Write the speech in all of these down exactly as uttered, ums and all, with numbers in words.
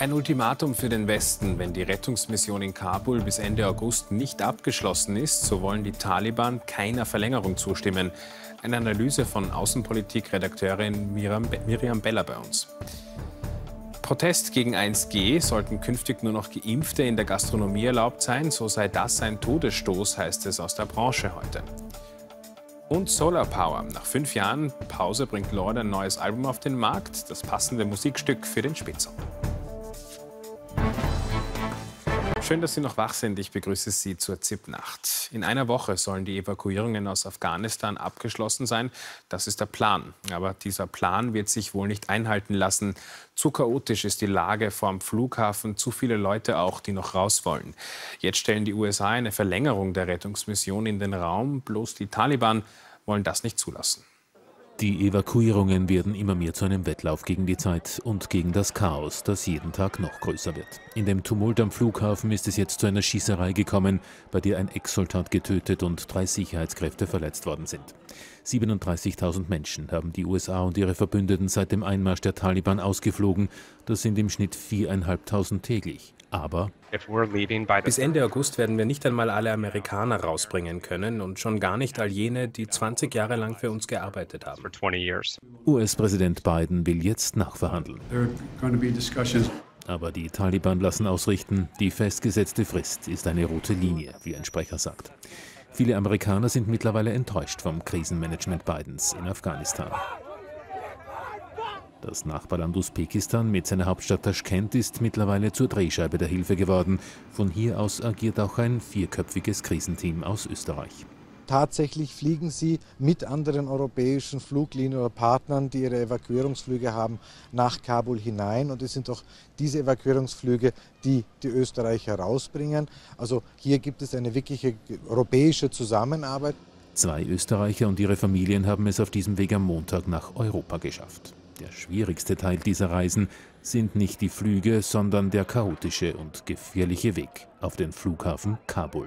Ein Ultimatum für den Westen. Wenn die Rettungsmission in Kabul bis Ende August nicht abgeschlossen ist, so wollen die Taliban keiner Verlängerung zustimmen. Eine Analyse von Außenpolitik-Redakteurin Miriam, Miriam Beller bei uns. Protest gegen eins G, sollten künftig nur noch Geimpfte in der Gastronomie erlaubt sein, so sei das ein Todesstoß, heißt es aus der Branche heute. Und Solar Power. Nach fünf Jahren Pause bringt Lorde ein neues Album auf den Markt, das passende Musikstück für den Spätsommer. Schön, dass Sie noch wach sind. Ich begrüße Sie zur ZIP-Nacht. In einer Woche sollen die Evakuierungen aus Afghanistan abgeschlossen sein. Das ist der Plan. Aber dieser Plan wird sich wohl nicht einhalten lassen. Zu chaotisch ist die Lage vor dem Flughafen. Zu viele Leute auch, die noch raus wollen. Jetzt stellen die U S A eine Verlängerung der Rettungsmission in den Raum. Bloß die Taliban wollen das nicht zulassen. Die Evakuierungen werden immer mehr zu einem Wettlauf gegen die Zeit und gegen das Chaos, das jeden Tag noch größer wird. In dem Tumult am Flughafen ist es jetzt zu einer Schießerei gekommen, bei der ein Ex-Soldat getötet und drei Sicherheitskräfte verletzt worden sind. siebenunddreißigtausend Menschen haben die U S A und ihre Verbündeten seit dem Einmarsch der Taliban ausgeflogen. Das sind im Schnitt viertausendfünfhundert täglich. Aber bis Ende August werden wir nicht einmal alle Amerikaner rausbringen können und schon gar nicht all jene, die zwanzig Jahre lang für uns gearbeitet haben. U S-Präsident Biden will jetzt nachverhandeln. Aber die Taliban lassen ausrichten, die festgesetzte Frist ist eine rote Linie, wie ein Sprecher sagt. Viele Amerikaner sind mittlerweile enttäuscht vom Krisenmanagement Bidens in Afghanistan. Das Nachbarland Usbekistan mit seiner Hauptstadt Taschkent ist mittlerweile zur Drehscheibe der Hilfe geworden. Von hier aus agiert auch ein vierköpfiges Krisenteam aus Österreich. Tatsächlich fliegen sie mit anderen europäischen Fluglinien oder Partnern, die ihre Evakuierungsflüge haben, nach Kabul hinein. Und es sind auch diese Evakuierungsflüge, die die Österreicher rausbringen. Also hier gibt es eine wirkliche europäische Zusammenarbeit. Zwei Österreicher und ihre Familien haben es auf diesem Weg am Montag nach Europa geschafft. Der schwierigste Teil dieser Reisen sind nicht die Flüge, sondern der chaotische und gefährliche Weg auf den Flughafen Kabul.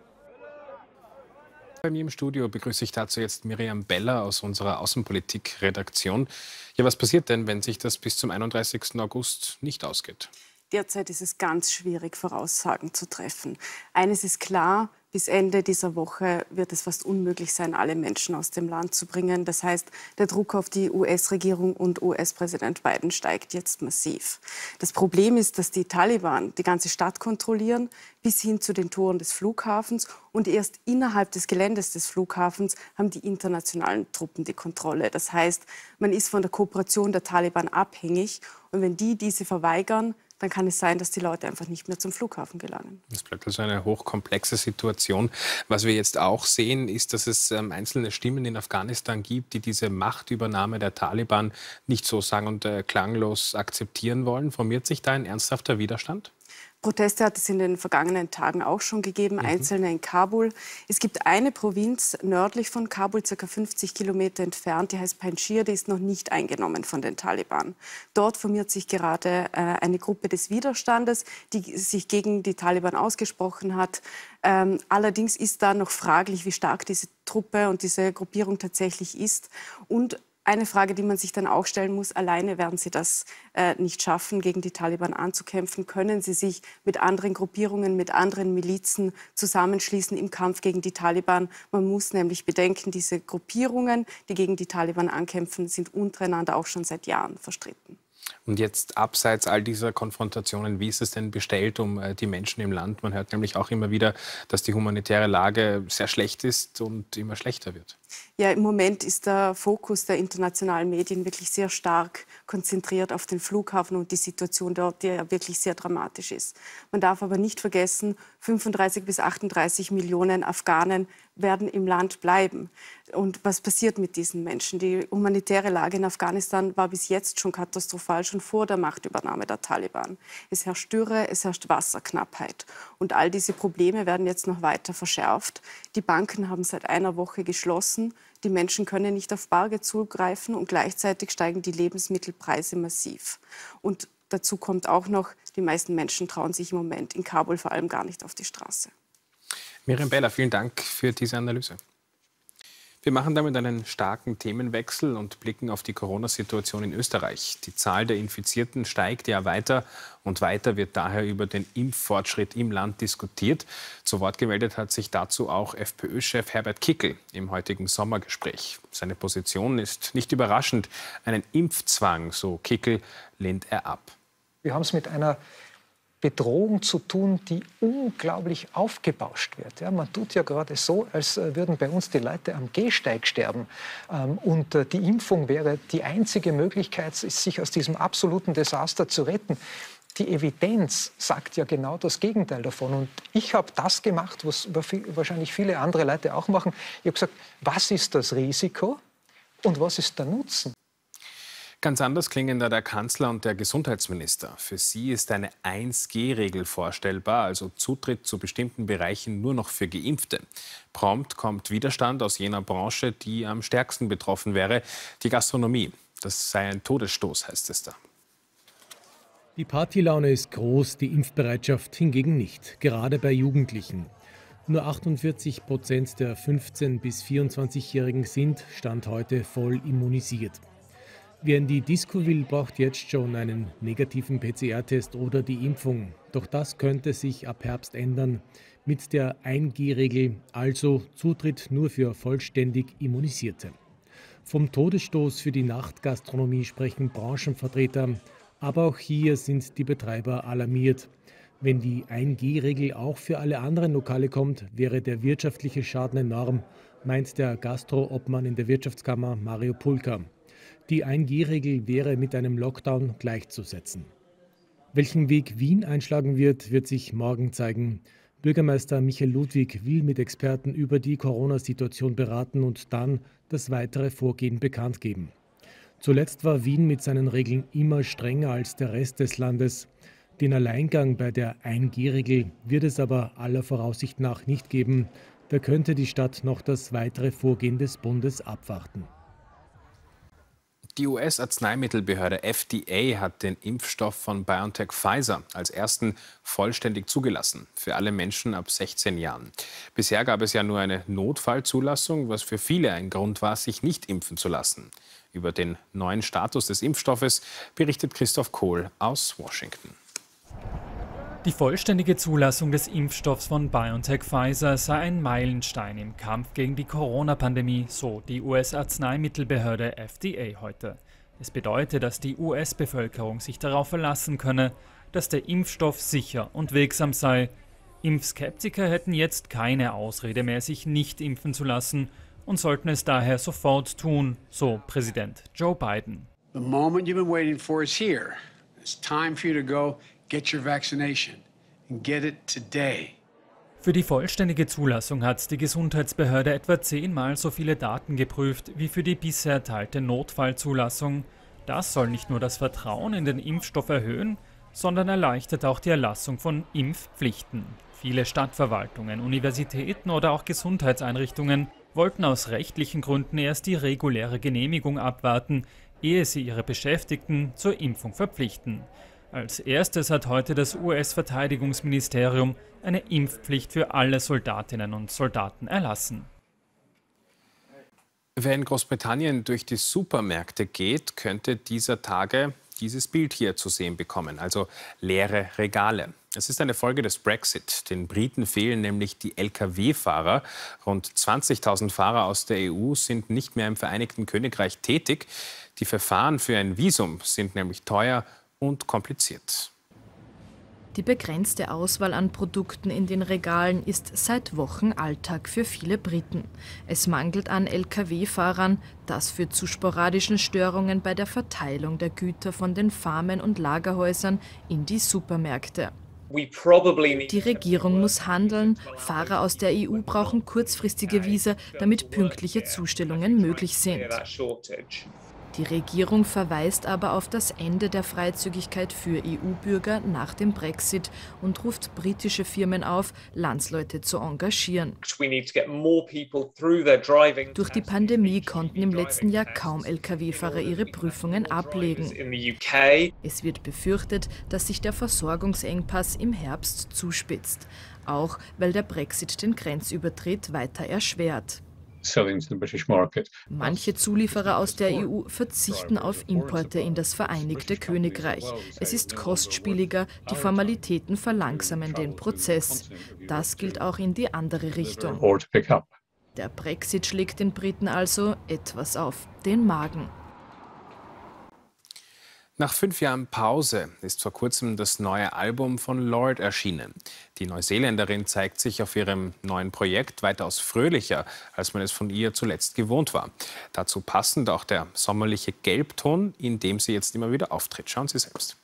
Bei mir im Studio begrüße ich dazu jetzt Miriam Beller aus unserer Außenpolitik-Redaktion. Ja, was passiert denn, wenn sich das bis zum einunddreißigsten August nicht ausgeht? Derzeit ist es ganz schwierig, Voraussagen zu treffen. Eines ist klar: Bis Ende dieser Woche wird es fast unmöglich sein, alle Menschen aus dem Land zu bringen. Das heißt, der Druck auf die U S-Regierung und U S-Präsident Biden steigt jetzt massiv. Das Problem ist, dass die Taliban die ganze Stadt kontrollieren, bis hin zu den Toren des Flughafens. Und erst innerhalb des Geländes des Flughafens haben die internationalen Truppen die Kontrolle. Das heißt, man ist von der Kooperation der Taliban abhängig. Und wenn die diese verweigern, dann kann es sein, dass die Leute einfach nicht mehr zum Flughafen gelangen. Das bleibt also eine hochkomplexe Situation. Was wir jetzt auch sehen, ist, dass es ähm, einzelne Stimmen in Afghanistan gibt, die diese Machtübernahme der Taliban nicht so sang- und äh, klanglos akzeptieren wollen. Formiert sich da ein ernsthafter Widerstand? Proteste hat es in den vergangenen Tagen auch schon gegeben, mhm. einzelne in Kabul. Es gibt eine Provinz nördlich von Kabul, ca. fünfzig Kilometer entfernt, die heißt Panjshir, die ist noch nicht eingenommen von den Taliban. Dort formiert sich gerade äh, eine Gruppe des Widerstandes, die sich gegen die Taliban ausgesprochen hat. Ähm, allerdings ist da noch fraglich, wie stark diese Truppe und diese Gruppierung tatsächlich ist. Und eine Frage, die man sich dann auch stellen muss: Alleine werden sie das äh, nicht schaffen, gegen die Taliban anzukämpfen. Können sie sich mit anderen Gruppierungen, mit anderen Milizen zusammenschließen im Kampf gegen die Taliban? Man muss nämlich bedenken, diese Gruppierungen, die gegen die Taliban ankämpfen, sind untereinander auch schon seit Jahren verstritten. Und jetzt abseits all dieser Konfrontationen, wie ist es denn bestellt um äh, die Menschen im Land? Man hört nämlich auch immer wieder, dass die humanitäre Lage sehr schlecht ist und immer schlechter wird. Ja, im Moment ist der Fokus der internationalen Medien wirklich sehr stark konzentriert auf den Flughafen und die Situation dort, die ja wirklich sehr dramatisch ist. Man darf aber nicht vergessen, fünfunddreißig bis achtunddreißig Millionen Afghanen werden im Land bleiben. Und was passiert mit diesen Menschen? Die humanitäre Lage in Afghanistan war bis jetzt schon katastrophal, schon vor der Machtübernahme der Taliban. Es herrscht Dürre, es herrscht Wasserknappheit. Und all diese Probleme werden jetzt noch weiter verschärft. Die Banken haben seit einer Woche geschlossen. Die Menschen können nicht auf Bargeld zugreifen und gleichzeitig steigen die Lebensmittelpreise massiv. Und dazu kommt auch noch, die meisten Menschen trauen sich im Moment in Kabul vor allem gar nicht auf die Straße. Miriam Beller, vielen Dank für diese Analyse. Wir machen damit einen starken Themenwechsel und blicken auf die Corona-Situation in Österreich. Die Zahl der Infizierten steigt ja weiter und weiter wird daher über den Impffortschritt im Land diskutiert. Zu Wort gemeldet hat sich dazu auch FPÖ-Chef Herbert Kickl im heutigen Sommergespräch. Seine Position ist nicht überraschend. Einen Impfzwang, so Kickl, lehnt er ab. Wir haben es mit einer Bedrohung zu tun, die unglaublich aufgebauscht wird. Ja, man tut ja gerade so, als würden bei uns die Leute am Gehsteig sterben. Und die Impfung wäre die einzige Möglichkeit, sich aus diesem absoluten Desaster zu retten. Die Evidenz sagt ja genau das Gegenteil davon. Und ich habe das gemacht, was wahrscheinlich viele andere Leute auch machen. Ich habe gesagt, was ist das Risiko und was ist der Nutzen? Ganz anders klingen da der Kanzler und der Gesundheitsminister. Für sie ist eine eins G Regel vorstellbar, also Zutritt zu bestimmten Bereichen nur noch für Geimpfte. Prompt kommt Widerstand aus jener Branche, die am stärksten betroffen wäre, die Gastronomie. Das sei ein Todesstoß, heißt es da. Die Partylaune ist groß, die Impfbereitschaft hingegen nicht, gerade bei Jugendlichen. Nur achtundvierzig Prozent der fünfzehn- bis vierundzwanzigjährigen sind, Stand heute, voll immunisiert. Wer in die Disco will, braucht jetzt schon einen negativen P C R-Test oder die Impfung. Doch das könnte sich ab Herbst ändern mit der eins G Regel, also Zutritt nur für vollständig Immunisierte. Vom Todesstoß für die Nachtgastronomie sprechen Branchenvertreter, aber auch hier sind die Betreiber alarmiert. Wenn die eins G Regel auch für alle anderen Lokale kommt, wäre der wirtschaftliche Schaden enorm, meint der Gastro-Obmann in der Wirtschaftskammer Mario Pulka. Die eins G Regel wäre mit einem Lockdown gleichzusetzen. Welchen Weg Wien einschlagen wird, wird sich morgen zeigen. Bürgermeister Michael Ludwig will mit Experten über die Corona-Situation beraten und dann das weitere Vorgehen bekannt geben. Zuletzt war Wien mit seinen Regeln immer strenger als der Rest des Landes. Den Alleingang bei der eins G Regel wird es aber aller Voraussicht nach nicht geben. Da könnte die Stadt noch das weitere Vorgehen des Bundes abwarten. Die U S-Arzneimittelbehörde F D A hat den Impfstoff von BioNTech Pfizer als ersten vollständig zugelassen für alle Menschen ab sechzehn Jahren. Bisher gab es ja nur eine Notfallzulassung, was für viele ein Grund war, sich nicht impfen zu lassen. Über den neuen Status des Impfstoffes berichtet Christoph Kohl aus Washington. Die vollständige Zulassung des Impfstoffs von BioNTech Pfizer sei ein Meilenstein im Kampf gegen die Corona-Pandemie, so die U S-Arzneimittelbehörde F D A heute. Es bedeutet, dass die U S-Bevölkerung sich darauf verlassen könne, dass der Impfstoff sicher und wirksam sei. Impfskeptiker hätten jetzt keine Ausrede mehr, sich nicht impfen zu lassen und sollten es daher sofort tun, so Präsident Joe Biden. The moment you've been waiting for is here. It's time for you to go. Get your vaccination and get it today. Für die vollständige Zulassung hat die Gesundheitsbehörde etwa zehnmal so viele Daten geprüft wie für die bisher erteilte Notfallzulassung. Das soll nicht nur das Vertrauen in den Impfstoff erhöhen, sondern erleichtert auch die Erlassung von Impfpflichten. Viele Stadtverwaltungen, Universitäten oder auch Gesundheitseinrichtungen wollten aus rechtlichen Gründen erst die reguläre Genehmigung abwarten, ehe sie ihre Beschäftigten zur Impfung verpflichten. Als erstes hat heute das U S-Verteidigungsministerium eine Impfpflicht für alle Soldatinnen und Soldaten erlassen. Wer in Großbritannien durch die Supermärkte geht, könnte dieser Tage dieses Bild hier zu sehen bekommen, also leere Regale. Es ist eine Folge des Brexit. Den Briten fehlen nämlich die L K W-Fahrer. Rund zwanzigtausend Fahrer aus der E U sind nicht mehr im Vereinigten Königreich tätig. Die Verfahren für ein Visum sind nämlich teuer und kompliziert. Die begrenzte Auswahl an Produkten in den Regalen ist seit Wochen Alltag für viele Briten. Es mangelt an L K W-Fahrern, das führt zu sporadischen Störungen bei der Verteilung der Güter von den Farmen und Lagerhäusern in die Supermärkte. Die Regierung muss handeln. Fahrer aus der E U brauchen kurzfristige Visa, damit pünktliche Zustellungen möglich sind. Die Regierung verweist aber auf das Ende der Freizügigkeit für E U-Bürger nach dem Brexit und ruft britische Firmen auf, Landsleute zu engagieren. Durch die Pandemie konnten im letzten Jahr kaum L K W-Fahrer ihre Prüfungen ablegen. Es wird befürchtet, dass sich der Versorgungsengpass im Herbst zuspitzt, auch weil der Brexit den Grenzübertritt weiter erschwert. Manche Zulieferer aus der E U verzichten auf Importe in das Vereinigte Königreich. Es ist kostspieliger, die Formalitäten verlangsamen den Prozess. Das gilt auch in die andere Richtung. Der Brexit schlägt den Briten also etwas auf den Magen. Nach fünf Jahren Pause ist vor kurzem das neue Album von Lorde erschienen. Die Neuseeländerin zeigt sich auf ihrem neuen Projekt weitaus fröhlicher, als man es von ihr zuletzt gewohnt war. Dazu passend auch der sommerliche Gelbton, in dem sie jetzt immer wieder auftritt. Schauen Sie selbst.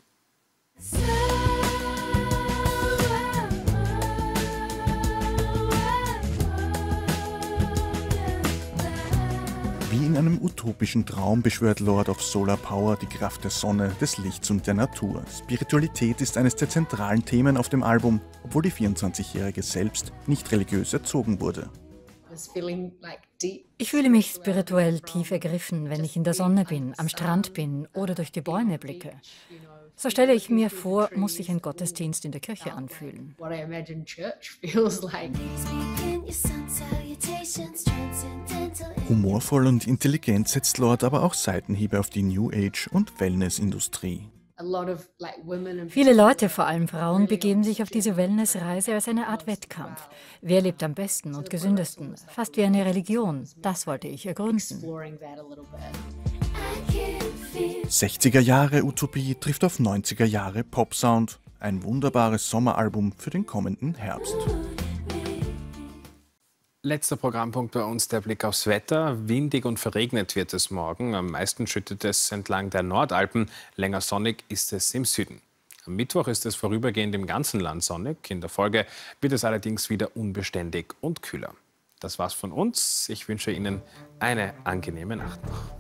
Wie in einem utopischen Traum beschwört Lorde of Solar Power die Kraft der Sonne, des Lichts und der Natur. Spiritualität ist eines der zentralen Themen auf dem Album, obwohl die vierundzwanzigjährige selbst nicht religiös erzogen wurde. Ich fühle mich spirituell tief ergriffen, wenn ich in der Sonne bin, am Strand bin oder durch die Bäume blicke. So stelle ich mir vor, muss sich ein Gottesdienst in der Kirche anfühlen. Humorvoll und intelligent setzt Lorde aber auch Seitenhiebe auf die New Age- und Wellness-Industrie. Viele Leute, vor allem Frauen, begeben sich auf diese Wellnessreise als eine Art Wettkampf. Wer lebt am besten und gesündesten? Fast wie eine Religion. Das wollte ich ergründen. sechziger Jahre Utopie trifft auf neunziger Jahre Popsound. Ein wunderbares Sommeralbum für den kommenden Herbst. Letzter Programmpunkt bei uns, der Blick aufs Wetter. Windig und verregnet wird es morgen. Am meisten schüttet es entlang der Nordalpen. Länger sonnig ist es im Süden. Am Mittwoch ist es vorübergehend im ganzen Land sonnig. In der Folge wird es allerdings wieder unbeständig und kühler. Das war's von uns. Ich wünsche Ihnen eine angenehme Nacht noch.